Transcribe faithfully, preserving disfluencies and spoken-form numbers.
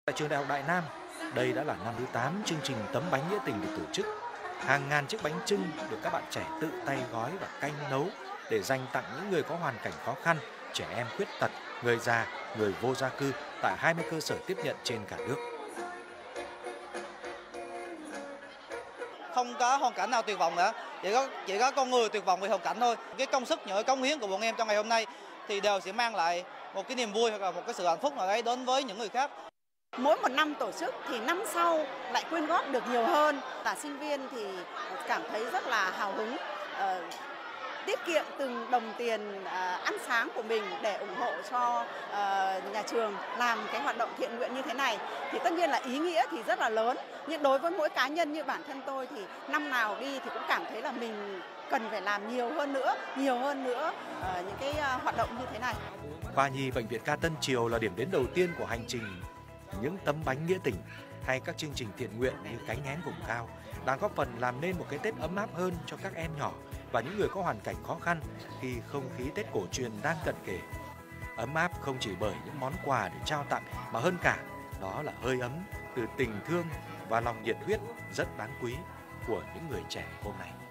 Tại trường Đại học Đại Nam, đây đã là năm thứ tám chương trình Tấm Bánh Nghĩa Tình được tổ chức. Hàng ngàn chiếc bánh chưng được các bạn trẻ tự tay gói và canh nấu để dành tặng những người có hoàn cảnh khó khăn, trẻ em khuyết tật, người già, người vô gia cư tại hai mươi cơ sở tiếp nhận trên cả nước. Không có hoàn cảnh nào tuyệt vọng nữa, chỉ có chỉ có con người tuyệt vọng vì hoàn cảnh thôi. Cái công sức, những cái cống hiến của bọn em trong ngày hôm nay thì đều sẽ mang lại một cái niềm vui hoặc là một cái sự hạnh phúc nào đấy đến với những người khác. Mỗi một năm tổ chức thì năm sau lại quyên góp được nhiều hơn. Cả sinh viên thì cảm thấy rất là hào hứng, uh, tiết kiệm từng đồng tiền uh, ăn sáng của mình để ủng hộ cho uh, nhà trường làm cái hoạt động thiện nguyện như thế này. Thì tất nhiên là ý nghĩa thì rất là lớn, nhưng đối với mỗi cá nhân như bản thân tôi thì năm nào đi thì cũng cảm thấy là mình cần phải làm nhiều hơn nữa, nhiều hơn nữa uh, những cái uh, hoạt động như thế này. Khoa nhi Bệnh viện Ca Tân Triều là điểm đến đầu tiên của hành trình những tấm bánh nghĩa tình hay các chương trình thiện nguyện như cánh én vùng cao đang góp phần làm nên một cái Tết ấm áp hơn cho các em nhỏ và những người có hoàn cảnh khó khăn khi không khí Tết cổ truyền đang cận kề. Ấm áp không chỉ bởi những món quà để trao tặng mà hơn cả đó là hơi ấm từ tình thương và lòng nhiệt huyết rất đáng quý của những người trẻ hôm nay.